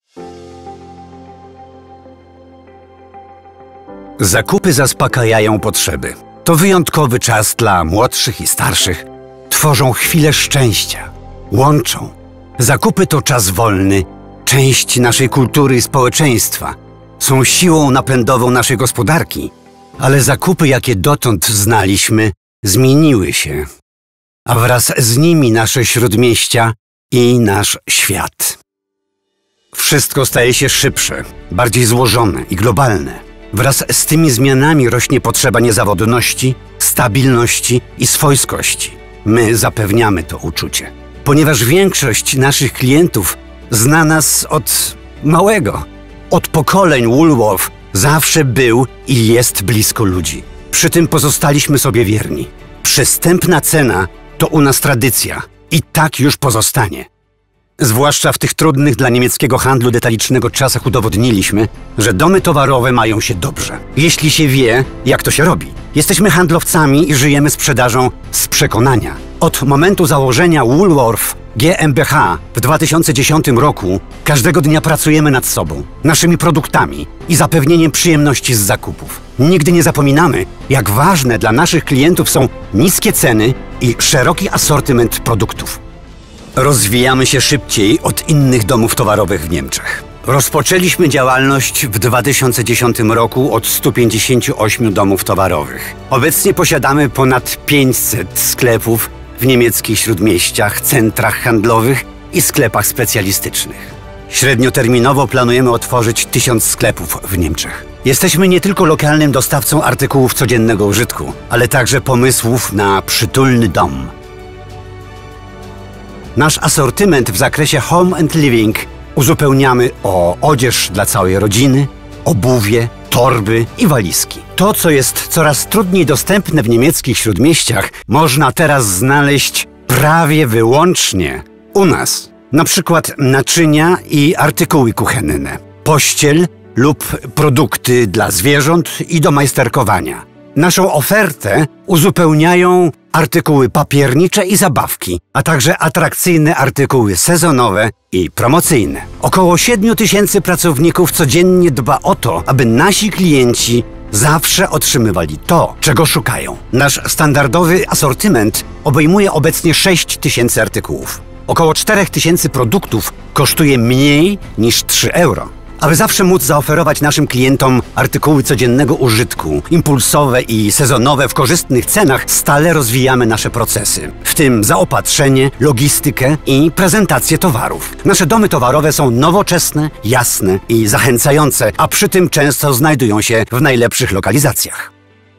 Zakupy zaspokajają potrzeby. To wyjątkowy czas dla młodszych i starszych. Tworzą chwilę szczęścia. Łączą. Zakupy to czas wolny, część naszej kultury i społeczeństwa. Są siłą napędową naszej gospodarki. Ale zakupy, jakie dotąd znaliśmy, zmieniły się. A wraz z nimi nasze śródmieścia i nasz świat. Wszystko staje się szybsze, bardziej złożone i globalne. Wraz z tymi zmianami rośnie potrzeba niezawodności, stabilności i swojskości. My zapewniamy to uczucie, ponieważ większość naszych klientów zna nas od małego. Od pokoleń Woolworth zawsze był i jest blisko ludzi. Przy tym pozostaliśmy sobie wierni. Przystępna cena to u nas tradycja i tak już pozostanie. Zwłaszcza w tych trudnych dla niemieckiego handlu detalicznego czasach udowodniliśmy, że domy towarowe mają się dobrze, jeśli się wie, jak to się robi. Jesteśmy handlowcami i żyjemy sprzedażą z przekonania. Od momentu założenia Woolworth GmbH w 2010 roku każdego dnia pracujemy nad sobą, naszymi produktami i zapewnieniem przyjemności z zakupów. Nigdy nie zapominamy, jak ważne dla naszych klientów są niskie ceny i szeroki asortyment produktów. Rozwijamy się szybciej od innych domów towarowych w Niemczech. Rozpoczęliśmy działalność w 2010 roku od 158 domów towarowych. Obecnie posiadamy ponad 500 sklepów w niemieckich śródmieściach, centrach handlowych i sklepach specjalistycznych. Średnioterminowo planujemy otworzyć 1000 sklepów w Niemczech. Jesteśmy nie tylko lokalnym dostawcą artykułów codziennego użytku, ale także pomysłów na przytulny dom. Nasz asortyment w zakresie Home and Living uzupełniamy o odzież dla całej rodziny, obuwie, torby i walizki. To, co jest coraz trudniej dostępne w niemieckich śródmieściach, można teraz znaleźć prawie wyłącznie u nas. Na przykład naczynia i artykuły kuchenne, pościel lub produkty dla zwierząt i do majsterkowania. Naszą ofertę uzupełniają artykuły papiernicze i zabawki, a także atrakcyjne artykuły sezonowe i promocyjne. Około 7000 pracowników codziennie dba o to, aby nasi klienci zawsze otrzymywali to, czego szukają. Nasz standardowy asortyment obejmuje obecnie 6000 artykułów. Około 4000 produktów kosztuje mniej niż 3 euro. Aby zawsze móc zaoferować naszym klientom artykuły codziennego użytku, impulsowe i sezonowe w korzystnych cenach, stale rozwijamy nasze procesy, w tym zaopatrzenie, logistykę i prezentację towarów. Nasze domy towarowe są nowoczesne, jasne i zachęcające, a przy tym często znajdują się w najlepszych lokalizacjach.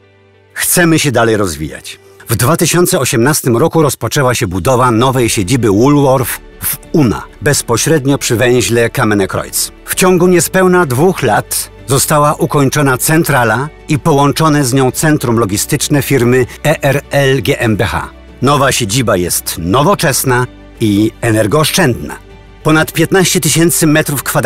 Chcemy się dalej rozwijać. W 2018 roku rozpoczęła się budowa nowej siedziby Woolworth w Unna, bezpośrednio przy węźle Kamenekreuz. W ciągu niespełna 2 lat została ukończona centrala i połączone z nią centrum logistyczne firmy ERL GmbH. Nowa siedziba jest nowoczesna i energooszczędna. Ponad 15 000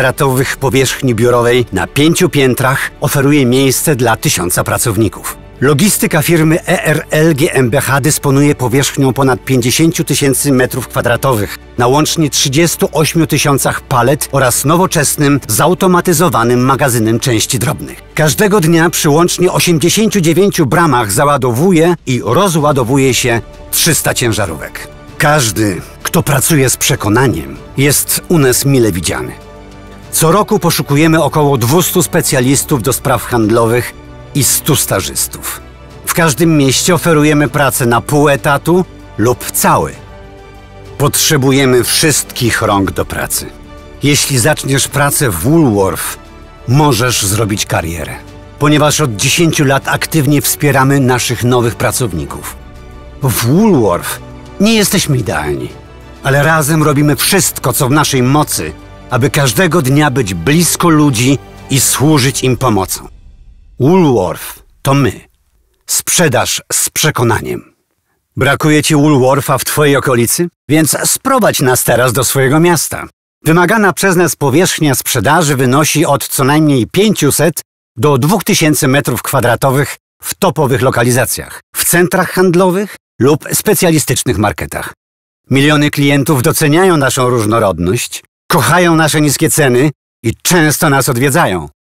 m² powierzchni biurowej na 5 piętrach oferuje miejsce dla 1000 pracowników. Logistyka firmy ERL GmbH dysponuje powierzchnią ponad 50 000 m² na łącznie 38 000 palet oraz nowoczesnym, zautomatyzowanym magazynem części drobnych. Każdego dnia przy łącznie 89 bramach załadowuje i rozładowuje się 300 ciężarówek. Każdy, kto pracuje z przekonaniem, jest u nas mile widziany. Co roku poszukujemy około 200 specjalistów do spraw handlowych i 100 stażystów. W każdym mieście oferujemy pracę na pół etatu lub cały. Potrzebujemy wszystkich rąk do pracy. Jeśli zaczniesz pracę w Woolworth, możesz zrobić karierę, ponieważ od 10 lat aktywnie wspieramy naszych nowych pracowników. W Woolworth nie jesteśmy idealni, ale razem robimy wszystko, co w naszej mocy, aby każdego dnia być blisko ludzi i służyć im pomocą. Woolworth to my. Sprzedaż z przekonaniem. Brakuje Ci Woolwortha w Twojej okolicy? Więc sprowadź nas teraz do swojego miasta. Wymagana przez nas powierzchnia sprzedaży wynosi od co najmniej 500 do 2000 m² w topowych lokalizacjach, w centrach handlowych lub specjalistycznych marketach. Miliony klientów doceniają naszą różnorodność, kochają nasze niskie ceny i często nas odwiedzają.